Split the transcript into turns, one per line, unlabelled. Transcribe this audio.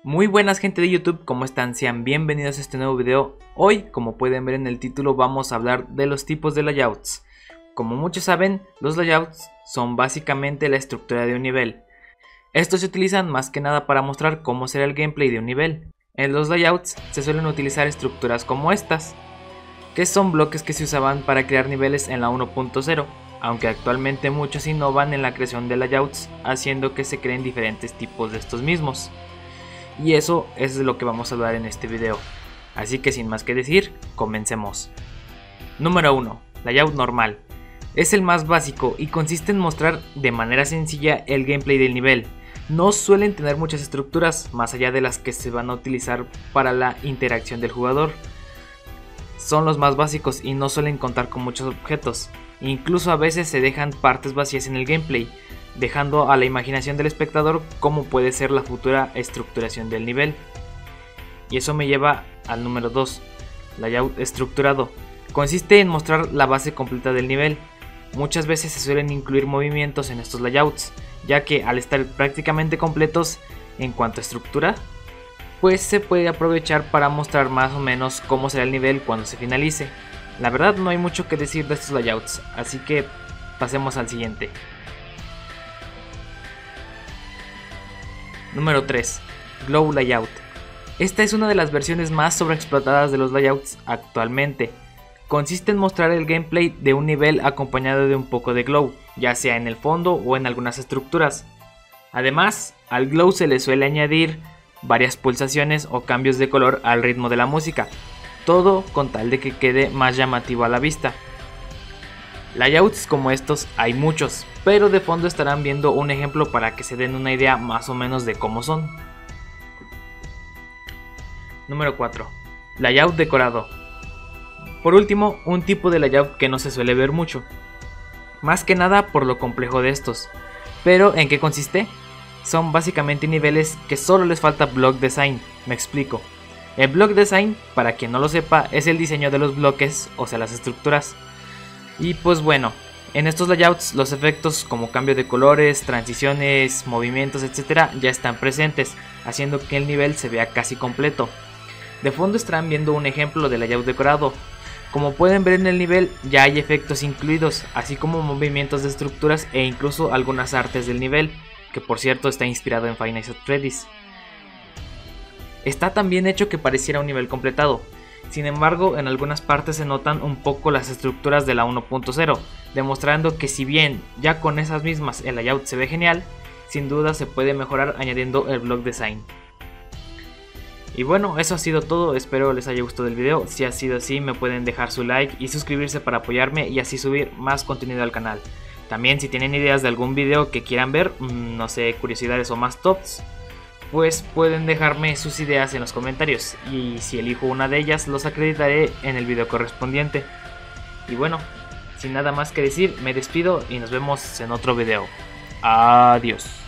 Muy buenas gente de YouTube, ¿cómo están? Sean bienvenidos a este nuevo video. Hoy, como pueden ver en el título, vamos a hablar de los tipos de layouts. Como muchos saben, los layouts son básicamente la estructura de un nivel. Estos se utilizan más que nada para mostrar cómo será el gameplay de un nivel. En los layouts se suelen utilizar estructuras como estas, que son bloques que se usaban para crear niveles en la 1.0, aunque actualmente muchos innovan en la creación de layouts, haciendo que se creen diferentes tipos de estos mismos. Y eso es de lo que vamos a hablar en este video. Así que sin más que decir, comencemos. Número 1. Layout normal. Es el más básico y consiste en mostrar de manera sencilla el gameplay del nivel. No suelen tener muchas estructuras más allá de las que se van a utilizar para la interacción del jugador. Son los más básicos y no suelen contar con muchos objetos. Incluso a veces se dejan partes vacías en el gameplay, dejando a la imaginación del espectador cómo puede ser la futura estructuración del nivel. Y eso me lleva al número 2, layout estructurado. Consiste en mostrar la base completa del nivel. Muchas veces se suelen incluir movimientos en estos layouts, ya que al estar prácticamente completos en cuanto a estructura, pues se puede aprovechar para mostrar más o menos cómo será el nivel cuando se finalice. La verdad no hay mucho que decir de estos layouts, así que pasemos al siguiente. Número 3. Glow Layout. Esta es una de las versiones más sobreexplotadas de los layouts actualmente. Consiste en mostrar el gameplay de un nivel acompañado de un poco de glow, ya sea en el fondo o en algunas estructuras. Además, al glow se le suele añadir varias pulsaciones o cambios de color al ritmo de la música, todo con tal de que quede más llamativo a la vista. Layouts como estos hay muchos, pero de fondo estarán viendo un ejemplo para que se den una idea más o menos de cómo son. Número 4. Layout decorado. Por último, un tipo de layout que no se suele ver mucho, más que nada por lo complejo de estos. ¿Pero en qué consiste? Son básicamente niveles que solo les falta block design. Me explico. El block design, para quien no lo sepa, es el diseño de los bloques, o sea las estructuras. Y pues bueno, en estos layouts los efectos como cambio de colores, transiciones, movimientos, etc. ya están presentes, haciendo que el nivel se vea casi completo. De fondo estarán viendo un ejemplo de layout decorado. Como pueden ver en el nivel ya hay efectos incluidos, así como movimientos de estructuras e incluso algunas artes del nivel, que por cierto está inspirado en Five Nights at Freddy's. Está tan bien hecho que pareciera un nivel completado. Sin embargo, en algunas partes se notan un poco las estructuras de la 1.0, demostrando que si bien ya con esas mismas el layout se ve genial, sin duda se puede mejorar añadiendo el block design. Y bueno, eso ha sido todo, espero les haya gustado el video. Si ha sido así, me pueden dejar su like y suscribirse para apoyarme y así subir más contenido al canal. También si tienen ideas de algún video que quieran ver, no sé, curiosidades o más tops, pues pueden dejarme sus ideas en los comentarios y si elijo una de ellas los acreditaré en el video correspondiente. Y bueno, sin nada más que decir, me despido y nos vemos en otro video. Adiós.